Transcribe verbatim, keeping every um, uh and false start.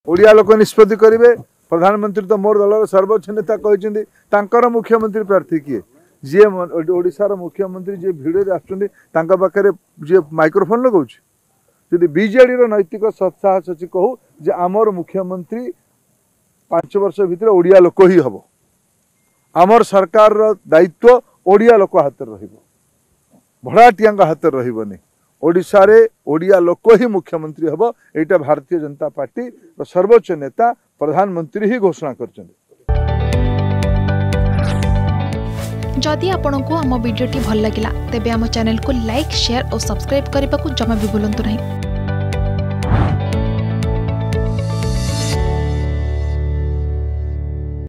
ओडिया लोक निष्पत्ति करेंगे। प्रधानमंत्री तो मोर दलर सर्वोच्च नेता कहते तांकर मुख्यमंत्री प्रार्थी किए जी ओडिशार मुख्यमंत्री जी भिडियो आसुँचे जी माइक्रोफोन लगाऊँ जी बीजेडी नैतिक सत्साहस अच्छी कहूँ जे आमर मुख्यमंत्री पांच वर्ष भितर ओडिया लोक ही हम आमर सरकार दायित्व ओडिया लोक हाथ भड़ाटिया हाथ रही ओडिशा रे ओडिया लोक ही मुख्यमंत्री हम एटा भारतीय जनता पार्टी सर्वोच्च नेता प्रधानमंत्री ही घोषणा कर। जदि आपंक आम भिडी भल लगा तेब आम चैनल को लाइक शेयर और सब्सक्राइब करने को जमा भी भूलु नहीं।